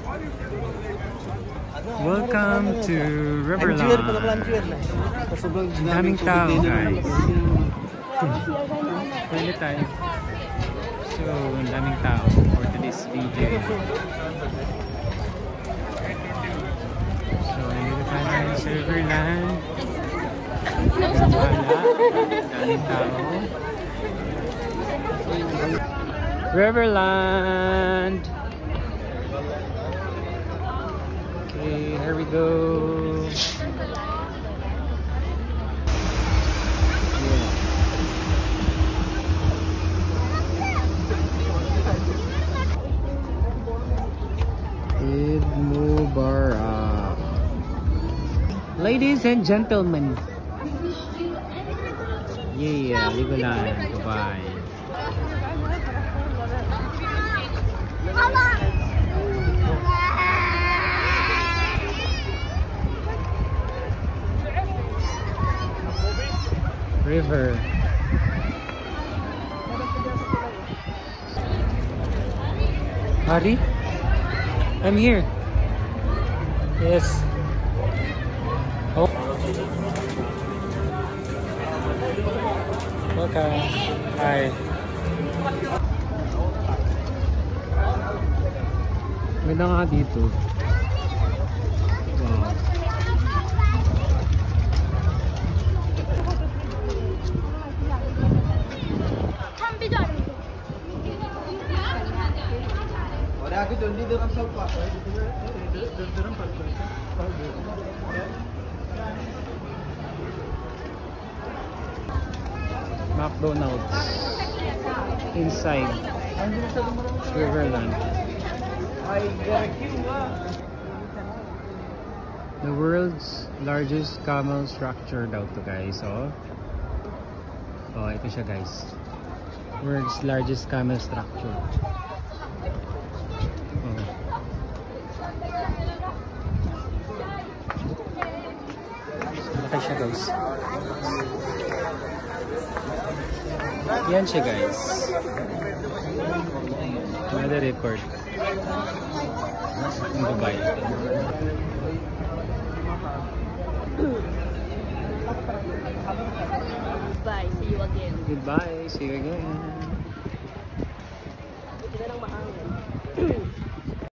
Welcome to Riverland. Daming tao, guys. Pwede tayo. So, daming tao for today's video. So, dito tayo sa Riverland. Daming tao. Riverland. Okay, here we go. Eid Mubarak. Ladies and gentlemen. Yeah, Riverland. Bye-bye. River. Hari? I'm here. Yes. Oh. Okay. Hi. May na nga dito. Wow. McDonald's inside Riverland. The world's largest camel structure daw to, guys. Oh, ito siya, guys. World's largest camel structure. Laki siya, guys. Yan siya, guys. Another record in Dubai. Bye, see you again. Goodbye, see you again.